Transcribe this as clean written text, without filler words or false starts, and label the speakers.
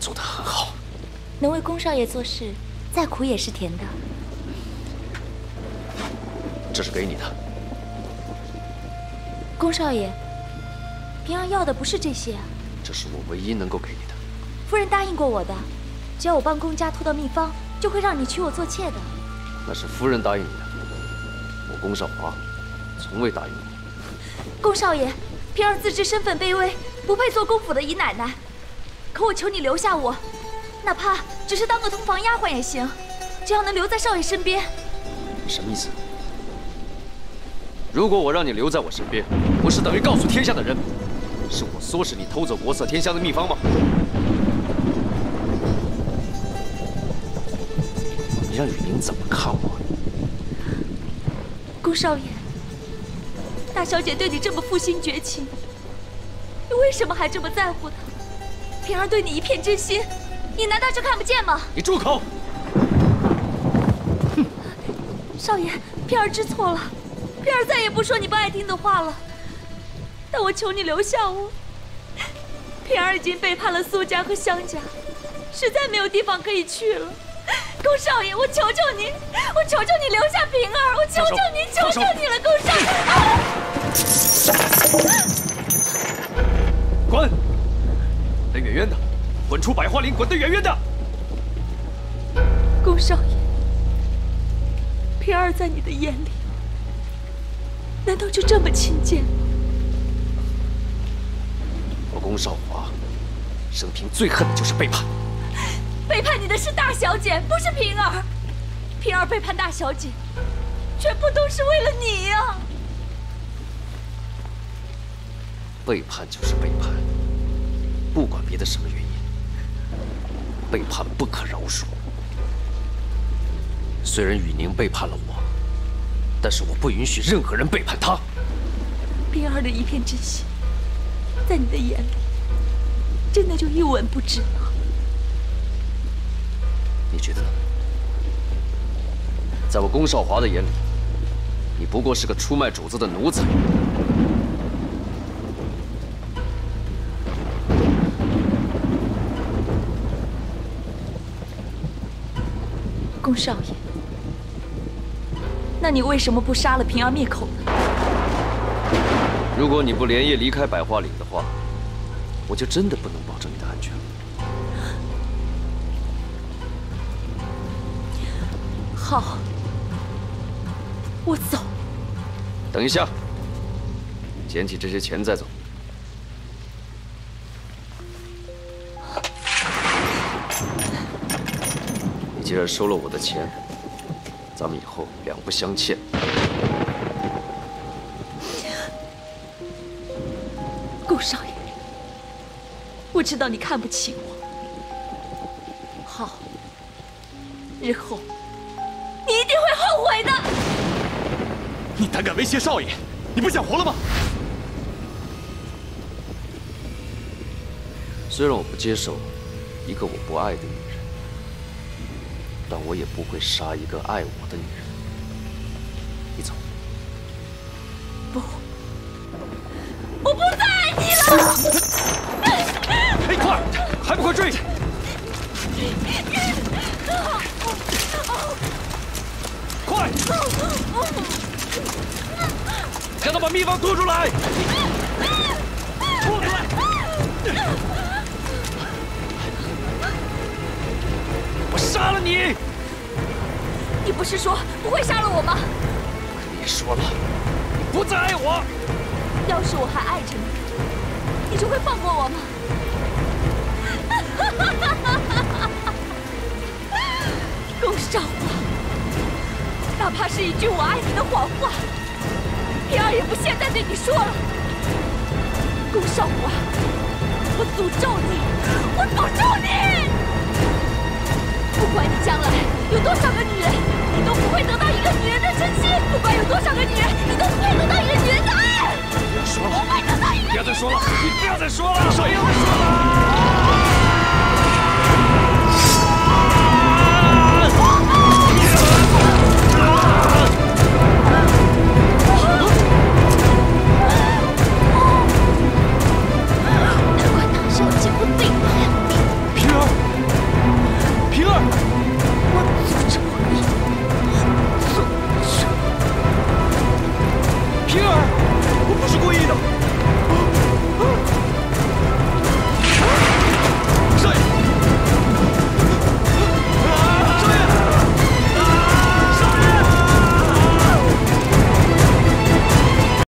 Speaker 1: 做得很好。
Speaker 2: 能为宫少爷做事，再苦也是甜的。
Speaker 1: 这是给你的。
Speaker 2: 宫少爷，平儿要的不是这些啊。
Speaker 1: 这是我唯一能够给你的。
Speaker 2: 夫人答应过我的，只要我帮宫家偷到秘方，就会让你娶我做妾的。
Speaker 1: 那是夫人答应你的，我宫少华从未答应你。
Speaker 2: 宫少爷，平儿自知身份卑微，不配做宫府的姨奶奶，可我求你留下我，哪怕只是当个通房丫鬟也行，只要能留在少爷身边。
Speaker 1: 你什么意思？如果我让你留在我身边，不是等于告诉天下的人，是我唆使你偷走国色天香的秘方吗？你让雨宁怎么看我？
Speaker 2: 宫少爷，大小姐对你这么负心绝情，你为什么还这么在乎她？平儿对你一片真心，你难道就看不见吗？
Speaker 1: 你住口！
Speaker 2: 少爷，平儿知错了，平儿再也不说你不爱听的话了。但我求你留下我，平儿已经背叛了苏家和湘家，实在没有地方可以去了。宫少爷，我求求你，我求求你留下平儿，我求求你，求求你了，宫少爷！
Speaker 1: 滚！滚得远远的，滚出百花林，滚得远远的！
Speaker 2: 宫少爷，平儿在你的眼里，难道就这么轻贱吗？
Speaker 1: 我宫少华，生平最恨的就是背叛。
Speaker 2: 背叛你的是大小姐，不是平儿。平儿背叛大小姐，全部都是为了你呀！
Speaker 1: 背叛就是背叛，不管别的什么原因，背叛不可饶恕。虽然雨宁背叛了我，但是我不允许任何人背叛她。
Speaker 2: 平儿的一片真心，在你的眼里，真的就一文不值吗？
Speaker 1: 你觉得呢？在我宫少华的眼里，你不过是个出卖主子的奴才。
Speaker 2: 宫少爷，那你为什么不杀了平儿灭口呢？
Speaker 1: 如果你不连夜离开百花岭的话，我就真的不能保证你的安全了。
Speaker 2: 好，我走。
Speaker 1: 等一下，捡起这些钱再走。你既然收了我的钱，咱们以后两不相欠。
Speaker 2: 顾少爷，我知道你看不起我。好，日后你一定会后悔的。
Speaker 3: 你胆敢威胁少爷，你不想活了吗？
Speaker 1: 虽然我不接受一个我不爱的女人，但我也不会杀一个爱我的女人。你走。
Speaker 2: 不，我不再爱你了。
Speaker 3: 哎，快，还不快追！快！让他把秘方吐出来！吐出来！我杀了你！
Speaker 2: 你不是说不会杀了我吗？
Speaker 3: 别说了，你不再爱我。
Speaker 2: 要是我还爱着你，你就会放过我吗？宫少华，哪怕是一句我爱你的谎话，平儿也不屑再对你说了。宫少华，我诅咒你，我诅咒你！不管你将来有多少个女人，你都不会得到一个女人的真心；不管有多少个